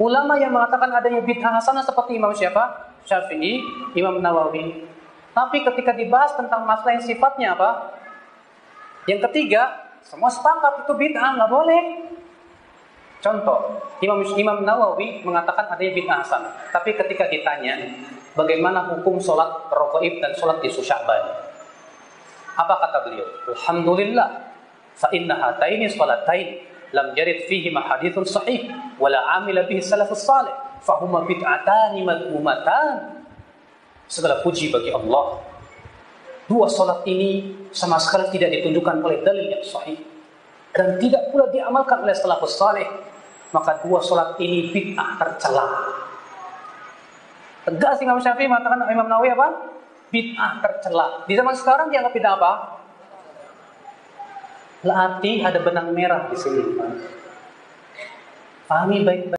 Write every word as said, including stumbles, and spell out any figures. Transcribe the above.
Ulama yang mengatakan adanya bid'ah hasanah seperti Imam siapa? Syafi'i, Imam Nawawi. Tapi ketika dibahas tentang masalah yang sifatnya apa? Yang ketiga, semua sepakat itu bid'ah, nggak boleh. Contoh, Imam Imam Nawawi mengatakan adanya bid'ah hasanah. Tapi ketika ditanya, bagaimana hukum sholat raghaib dan sholat nisfu Sya'ban? Apa kata beliau? Alhamdulillah, fa inna hataini sholatain lam yarid fihi hadithun sahih wala amila bihi salafus salih fahuma bid'atani madhumatan. Segala puji bagi Allah, dua salat ini sama sekali tidak ditunjukkan oleh dalil yang sahih dan tidak pula diamalkan oleh salafus salih, maka dua salat ini bid'ah tercela. Tegas Imam Syafi'i mengatakan, Imam Nawawi apa? Bid'ah tercela. Di zaman sekarang dianggap bid'ah apa? Berarti ada benang merah di sini. Pahami baik-baik.